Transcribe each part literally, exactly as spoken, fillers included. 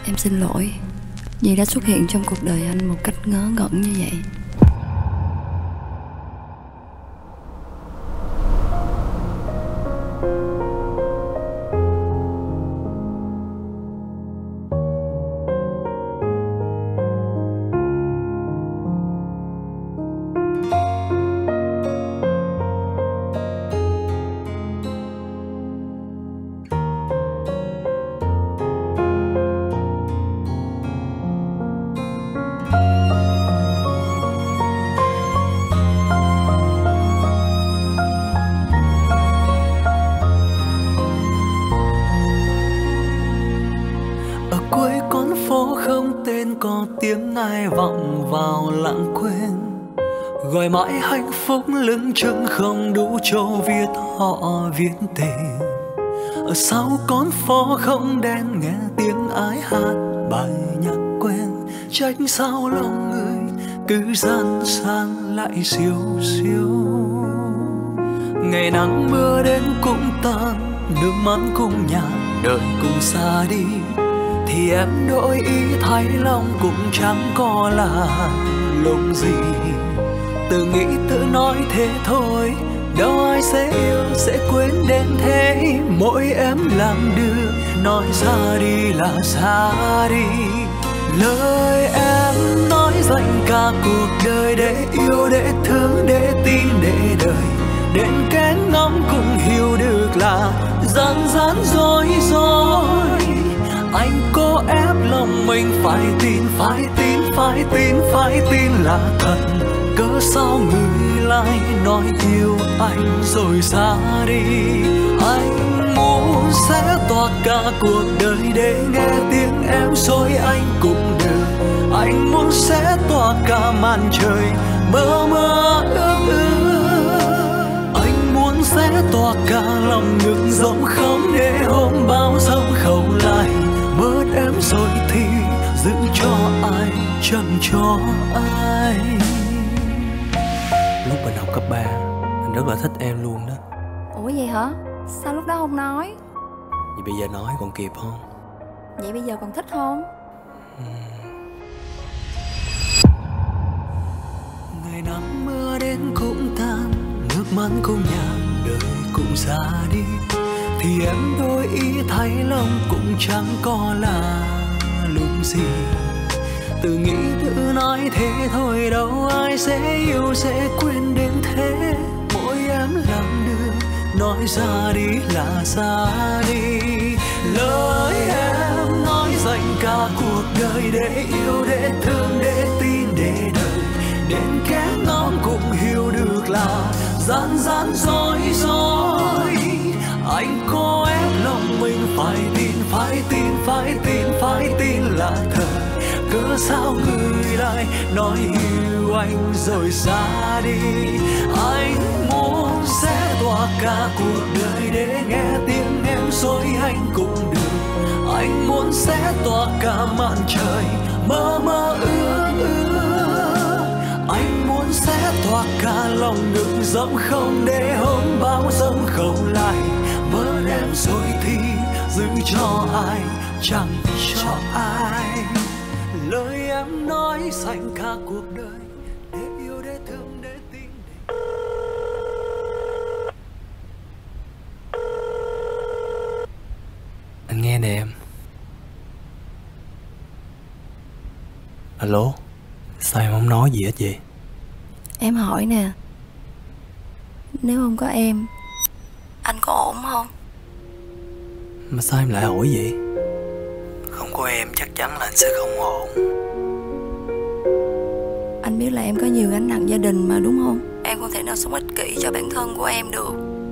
Em xin lỗi vì đã xuất hiện trong cuộc đời anh một cách ngớ ngẩn như vậy. Gọi mãi hạnh phúc lưng chừng không đủ chỗ viết họ viết tên. Ở sau con phố không đen nghe tiếng ái hát bài nhạc quen. Trách sao lòng người cứ gian sang lại siêu siêu. Ngày nắng mưa đến cũng tan, nước mắt cũng nhạt, đời cũng xa đi. Thì em đổi ý thấy lòng cũng chẳng có là lúc gì. Tự nghĩ tự nói thế thôi, đâu ai sẽ yêu sẽ quên đến thế. Mỗi em làm đưa nói ra đi là xa đi. Lời em nói dành cả cuộc đời để yêu, để thương, để tin, để đời. Đến cái ngóng cũng hiểu được là gian gian dối dối. Anh cố ép lòng mình phải tin, phải tin, phải tin, phải tin là thật. Cớ sao người lại nói yêu anh rồi xa đi. Anh muốn sẽ toạc cả cuộc đời để nghe tiếng em rồi anh cũng được. Anh muốn sẽ toạc cả màn trời mơ mơ ước ước. Anh muốn sẽ toạc cả lòng ngực rộng không để hôm bao sông khẩu lại. Bớt em rồi thì giữ cho ai chẳng cho ai. Lúc mình học cấp ba, anh rất là thích em luôn đó. Ủa vậy hả? Sao lúc đó không nói? Vậy bây giờ nói còn kịp không? Vậy bây giờ còn thích không? uhm. Ngày nắng mưa đến cũng tan, nước mắt cũng nhạt, đời cũng xa đi. Thì em đôi ý thấy lòng cũng chẳng có là lúc gì. Tự nghĩ tự nói thế thôi, đâu ai sẽ yêu sẽ quên đến thế. Mỗi em làm được nói ra đi là xa đi. Lời em nói dành cả cuộc đời để yêu, để thương, để tin, để đời. Đến kẻ ngóng cũng hiểu được là gian gian dối dối. Anh cố ép lòng mình phải tin, phải tin, phải tin, phải tin là thật. Cớ sao người lại nói yêu anh rồi xa đi. Anh muốn sẽ tỏa cả cuộc đời để nghe tiếng em rồi anh cũng được. Anh muốn sẽ tỏa cả màn trời mơ mơ ước ước. Anh muốn sẽ tỏa cả lòng ngực rộng không để hôm bao sông khẩu lại. Bớt em rồi thì giữ cho ai chẳng cho ai. Lời em nói dành cả cuộc đời để yêu, để thương, để tin, để... Anh nghe nè em. Alo, sao em không nói gì hết vậy? Em hỏi nè, nếu không có em, anh có ổn không? Mà sao em lại hỏi vậy? Không có em chắc chắn là anh sẽ không ổn. Anh biết là em có nhiều gánh nặng gia đình mà đúng không? Em không thể nào sống ích kỷ cho bản thân của em được.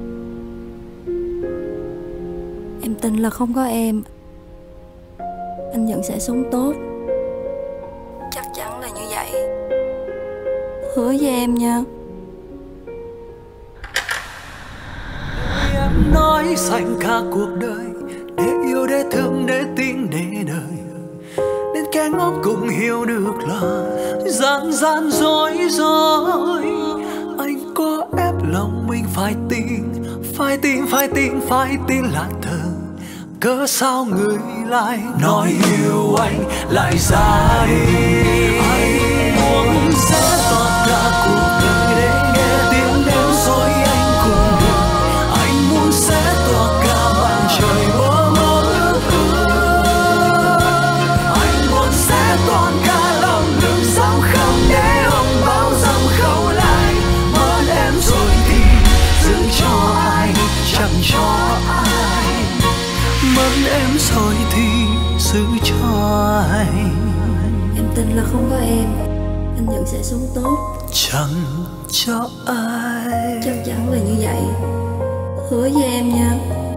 Em tin là không có em, anh vẫn sẽ sống tốt. Chắc chắn là như vậy. Hứa với em nha. Em nói dành cả cuộc đời để yêu, để thương, để tin, để đời. Đến cái ngốc cũng hiểu được là gian gian dối dối. Anh có ép lòng mình phải tin, phải tin, phải tin, phải tin là thật. cớ sao người lại nói yêu anh lại ra đi. Anh muốn sẽ toàn cả cuộc đời để nghe tiếng đêm rồi anh cùng đường. Anh muốn sẽ tỏa cả màn trời mơ mơ ước ước. Anh muốn sẽ toàn cả lòng đường sao không để ông bao dặm khâu lại. Mất em rồi thì giữ cho ai chẳng cho ai. Mất em rồi thì giữ cho ai. Em tin là không có em, anh vẫn sẽ sống tốt. Chẳng cho ai. Chắc chắn là như vậy. Hứa với em nha.